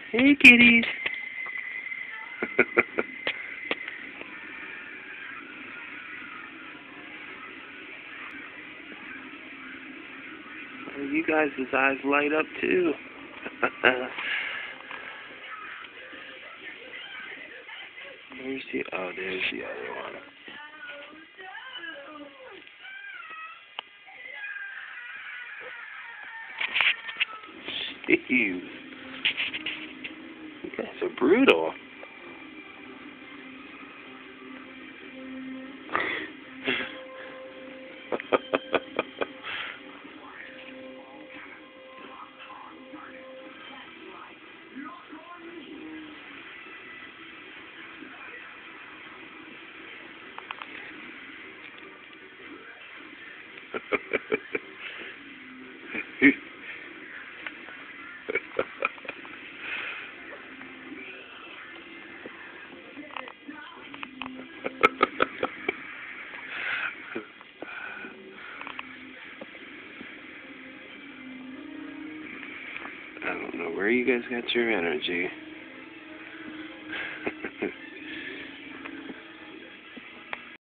Hey, kitties. Well, you guys' eyes light up too. Where's the? Oh, there's the other one. Jeez, you guys are brutal. I don't know where you guys got your energy.